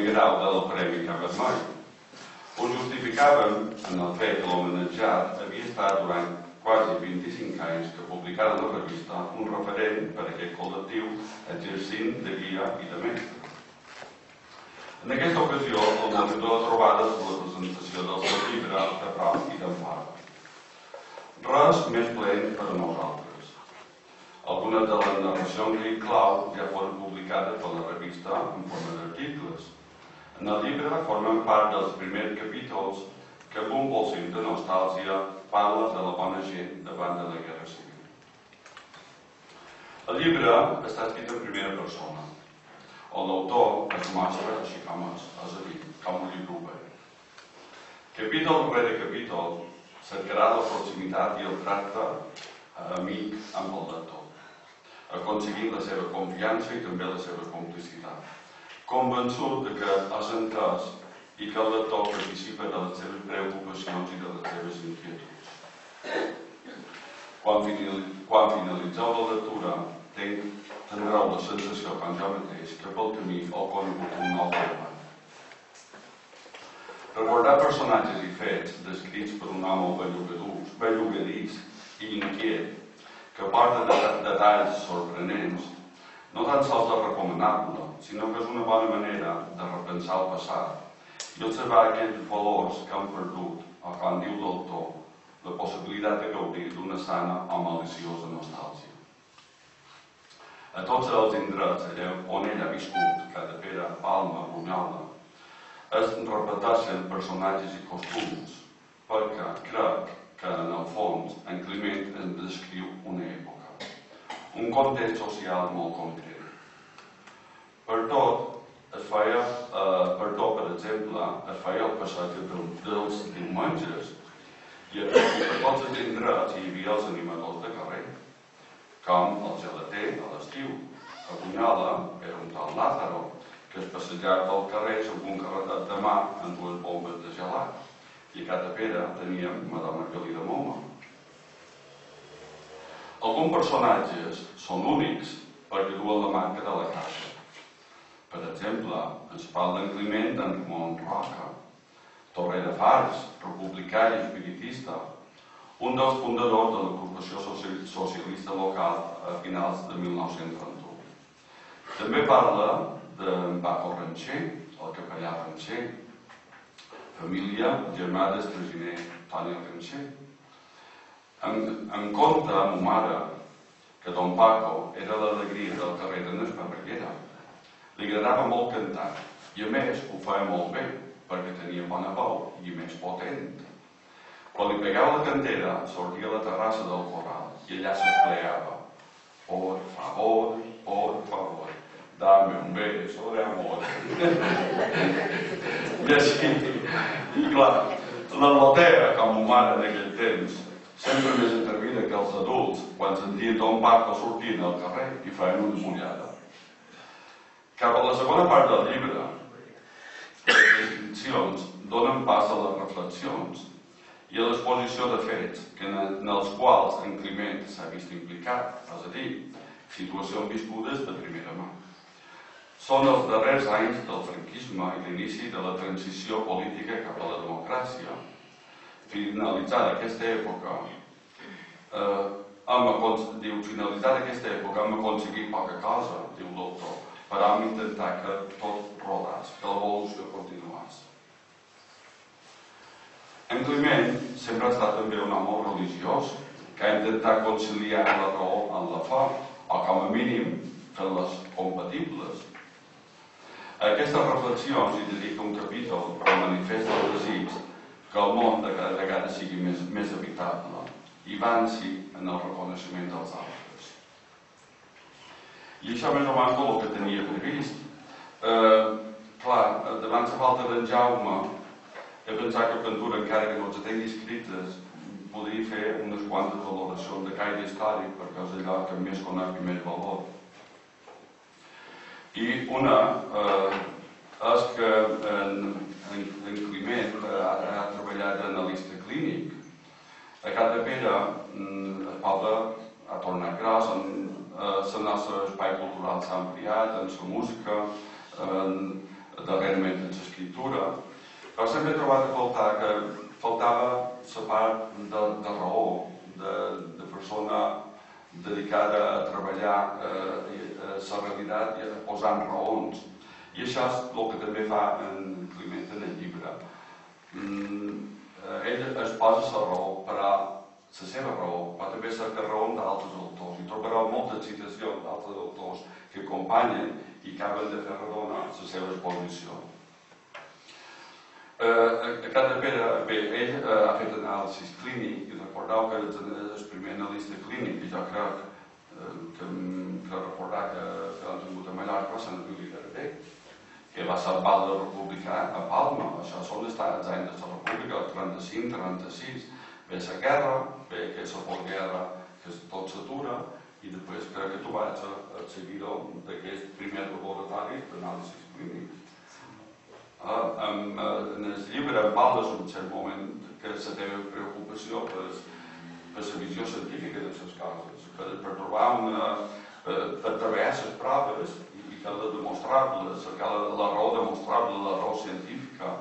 grau del Premi Cap Vermell. Ho justificàvem en el fet que l'homenatjat havia estat durant quasi 25 anys que publicara la revista un referent per a aquest col·lectiu exercint de guia i de mestre. En aquesta ocasió, el monitor de trobades de la presentació del seu llibre de prop i d'enfada. Res més plaent per a nosaltres. Algunes de les narracions i clau ja foren publicades per la revista en forma d'articles. En el llibre formen part dels primers capítols que amb un bolsín de nostàlgia parla de la bona gent davant de la Guerra Civil. El llibre està escrit en primera persona, on l'autor es mostra així com és a dir, com un llibre obert. Capítol rere capítol cercarà la proximitat i el tracte amic amb el lector, aconseguint la seva confiança i també la seva complicitat, convençut que és entès i que el lector participa de les seves preocupacions i de les seves inquietuds. Quan finalitzeu la lectura, tindreu la sensació, com jo mateix, que pel camí heu conegut un nou treball. Recordar personatges i fets descrits per un home bellugadís i inquiet que porta detalls sorprenents, no tan sols és recomanable, sinó que és una bona manera de repensar el passat i observar aquells valors que han perdut, o com diu l'autor, la possibilitat de gaudir d'una sana o maliciosa nostàlgia. A tots els indrets on ell ha viscut, Cadapera, Palma, Bunyola, es repeteixen personatges i costums, perquè crec que en el fons en Climent ens descriu una època, un context social molt concret. Per tot, per exemple, es feia el passatge dels diumenges i a tots els indrets hi havia els animadors de carrer, com el gelater a l'estiu. A Bunyola era un tal Lázaro que es passejava pel carrer amb un carretet de mà amb dues bombes de gelat. I a Catapera teníem Madame Margalida Moma. Alguns personatges són únics perquè duen la marca de la casa. Per exemple, ens parla en Climent d'en Ramon Roca, torrer de Fars, republicà i espiritista, un dels fundadors de l'agrupació socialista local a finals de 1931. També parla d'en Paco Rancher, el capellà Rancher, família germà del traginer Toni Rancher. Em conta a ma mare que don Paco era l'alegria del carrer de n'Esparreguera. Li agradava molt cantar i a més ho feia molt bé perquè tenia bona veu i més potent. Quan li pegava la cantera sortia a la terrassa del corral i allà s'espleava. Por favor, dame un beso de amor. I així, i clar, la lotea, com a mare d'aquell temps, sempre més atrevida que els adults quan sentien ton Paco sortint al carrer i feien una mullada. Cap a la segona part del llibre, les descripcions donen pas a les reflexions i a l'exposició de fets en els quals en Climent s'ha vist implicat, és a dir, situacions viscudes de primera mà. Són els darrers anys del franquisme i l'inici de la transició política cap a la democràcia. Finalitzada aquesta època, hem aconseguit poca cosa, diu l'autor, però hem intentat que tot rodés, que l'evolució continués. En Climent sempre ha estat també un home religiós que ha intentat conciliar la raó amb la fe, o com a mínim fer-les compatibles. A aquestes reflexions hi dedica un capítol que manifesta el desig que el món de cada vegada sigui més habitable i avanci en el reconeixement dels altres. I això més o menys el que tenia previst. Clar, davant la falta d'en Jaume, he pensat que Ventura, encara que no els tingui escrites, podria fer unes quantes valoracions de caire històric, perquè és allò que més conec i més valor. I una és que en Climent ha treballat d'analista clínic. A Catapera, el poble ha tornat gros, el nostre espai cultural s'ha ampliat, en la música, darrerament en l'escriptura, però sempre he trobat a faltar que faltava la part de raó, de persona dedicada a treballar la realitat i a posar raons. I això és el que també fa en Climent en el llibre. Ell es posa la raó, però la seva raó, però també cerca raó d'altres autors. I trobarà moltes citacions d'altres autors que acompanyen i acaben de fer redona la seva exposició. Aquest Pere, bé, ell ha fet anàlisis clínic i recordeu que és el primer analista clínic i jo crec que recordar que han tingut a Mallorca va ser en Lluís Garber, que va salvar la República a Palma. Això són els anys de la República, el 35-36. Ve la guerra, ve que la postguerra, que tot s'atura, i després crec que tu vaig a seguir-ho d'aquest primer laboratori d'anàlisis clínic. En el llibre em parles en cert moment que la teva preocupació per la visió científica de les coses, per trobar per treballar les proves i que de demostrar-les, la raó demostrable, la raó científica.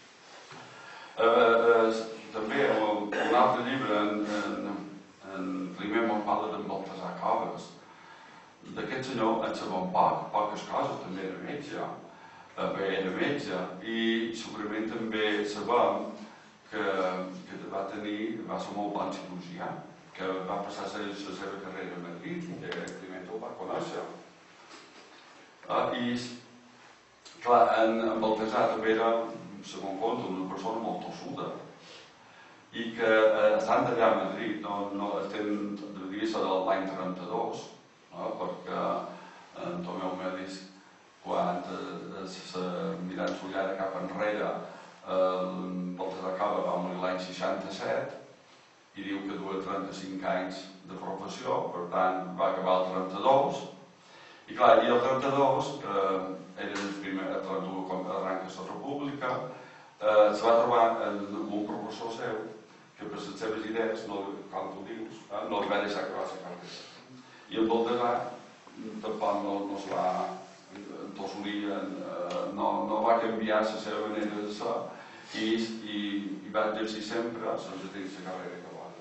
També un altre llibre en Climent ens parla d'en Baltasar Coves. D'aquest senyor en sabem poques coses, també era metge. I segurament també sabem que va ser molt bon cirurgià, que va passar la seva carrera a Madrid i que Climent el va conèixer. I, clar, en Baltasar també era, segons compte, una persona molt tossuda i que estant allà a Madrid, devia ser de l'any 32, perquè en Tomeu Melis, quan mirant l'ullada cap enrere, Baltasar Coves va morir l'any 67 i diu que duia 35 anys de professió, per tant va acabar el 32. I clar, i el 32 era el primer, el 32 quan arranca la República, se va trobar amb un professor seu que per les seves idees, com tu dius, no li va deixar acabar la carrera. I en Baltasar tampoc no se va entossolir, no va canviar la seva manera de ser i va exercir sempre sense tenir la carrera acabada.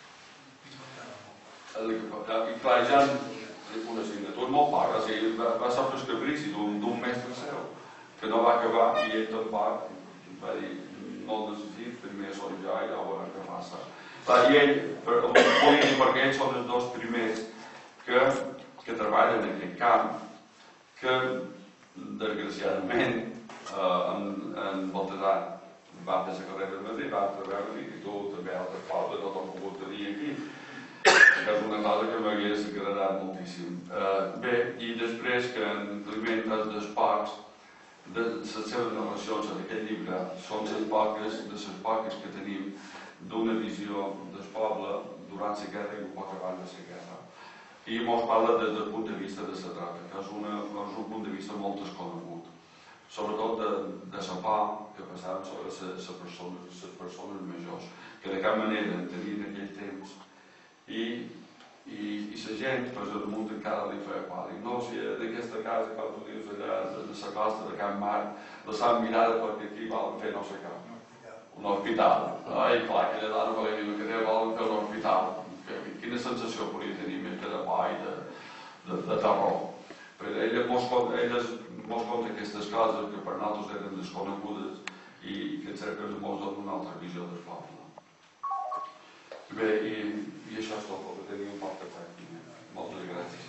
I clar, ja una assignatura molt paga, va ser prescabrici d'un mestre seu que no va acabar i ell tampoc va dir no el necessit, primer són jo i llavors què passa. I ell, perquè ells són els dos primers que treballen en aquest camp, que desgraciadament en Baltasar va fer la carrera de Madrid, va treballar a Madrid i tu també altres pobles no t'han pogut tenir aquí. Que és una cosa que m'hagués agradat moltíssim. Bé, i després que en Climent és dels pocs, de les seves narracions en aquest llibre són les poques que tenim d'una visió del poble durant la guerra i un poc abans de la guerra. I ens parla des del punt de vista de la trata, que és un punt de vista molt desconegut, sobretot de la por que passaven sobre les persones majors, que de cap manera en tenien aquell temps. I la gent, pues, el munt encara li feia por. Dic, no, si d'aquesta casa, com tu dius, allà de la costa de Can Mar, la s'han mirada perquè aquí volen fer no sé què. Un hospital. I clar, aquella dona va dir que volen fer un hospital. Quina sensació podia tenir més que de por i de terror. Però ella mos conta aquestes coses que per nosaltres eren desconegudes i que en cerques mos donen una altra visió del poble. Bé, i això és tot el que tenia un poc de fer. Moltes gràcies.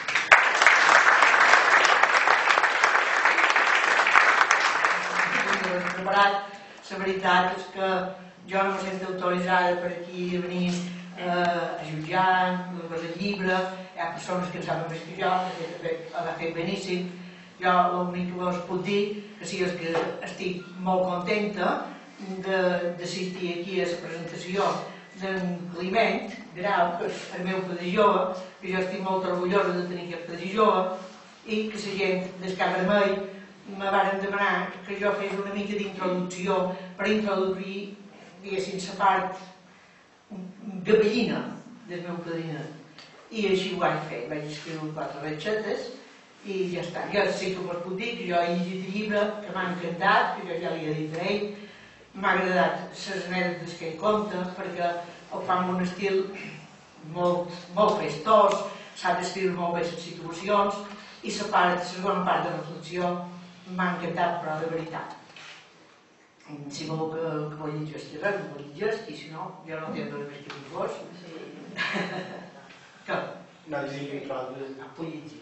Preparat, la veritat és que jo no me sento autoritzada per aquí a venir a jutjar, a veure el llibre, hi ha persones que en saben més que jo, l'ha fet beníssim. Jo l'únic que us puc dir que sí és que estic molt contenta d'assistir aquí a la presentació d'en Climent Grau, que és el meu padrí jove, que jo estic molt orgullosa de tenir aquest padrí jove, i que la gent del Cap Vermell me varen demanar que jo fes una mica d'introducció per introduir, diguéssim, la part gavellina del meu padrinet. I així ho vaig fer. Vaig escriure 4 ratxetes i ja està. Jo sí que us puc dir que jo he llegit el llibre, que m'ha encantat, que jo ja li he dit a ell, m'ha agradat les anècdotes que ell conta, perquè ho fa amb un estil molt festós, sap descriure molt bé les situacions, i la segona part de la reflexió m'ha encantat, però de veritat. Si voleu que ho llegeixi res, ho llegeix, i si no, jo no tinc res més que dir-vos. Que? No, sí, que trobo. Ho llegiré.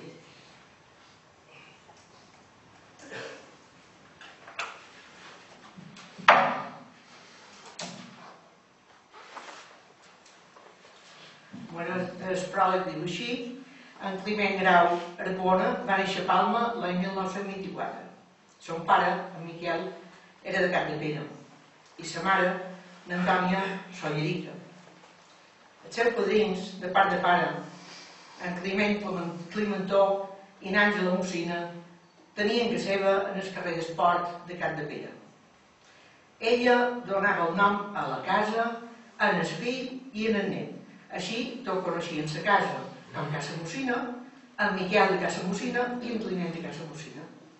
El pròleg diu així: en Climent Grau Arbona va néixer a Palma l'any 1924. Son pare, en Miquel, era de Capdepera i sa mare, n'Antònia Sollerica. Els seus padrins, de part de pare, en Climent Climentó i n'Àngela Mocina, tenien que seva en el carrer d'Esport de Capdepera. Ella donava el nom a la casa, en el fill i en el net. Així, tot coneixien la casa, en Casa Mocina, en Miquel de Casa Mocina i en Climent de Casa Mocina.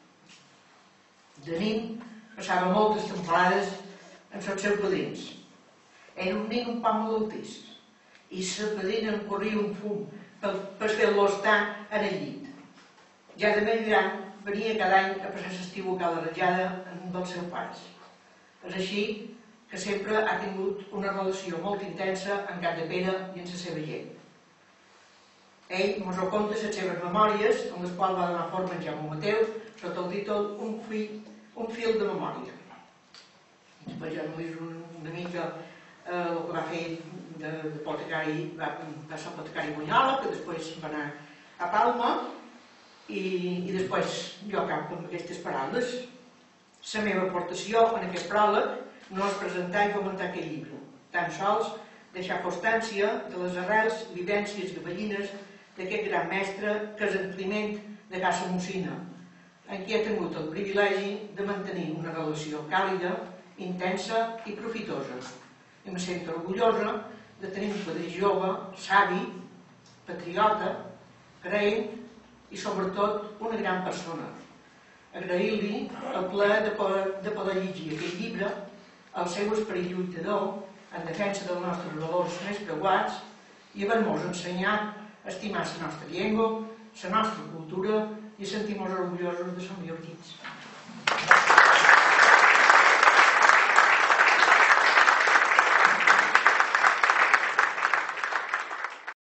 De nit, passava moltes temporades amb els seus padrins. Era un nen un poc malaltís i la padrina em corria un fum per fer-lo estar en el llit. Ja de més gran, venia cada any a passar l'estiu a Cala Rajada amb els seus pares. És així que sempre ha tingut una relació molt intensa amb Capdepera i amb la seva gent. Ell ens ho conta les seves memòries, en les quals va donar forma en Jaume Mateu, sota el títol Un fil de memòria. Després ja només una mica el que va fer d'apotecari, va ser apotecari Bunyola, que després va anar a Palma, i després jo acabo amb aquestes paraules. La meva aportació en aquest pròleg no és presentar i comentar aquest llibre, tan sols deixar constància de les arrels, vivències i gavellines d'aquest gran mestre que és en Climent de Casa Mocina, en qui he tingut el privilegi de mantenir una relació càlida, intensa i profitosa. I me sento orgullosa de tenir un padrí jove, savi, patriota, creent i sobretot una gran persona. Agrair-li el plaer de poder llegir aquest llibre, el seu esperit lluitador en defensa dels nostres valors més preuats i haver-nos ensenyat a estimar la nostra llengua, la nostra cultura i a sentir-nos orgullosos de ser mallorquins.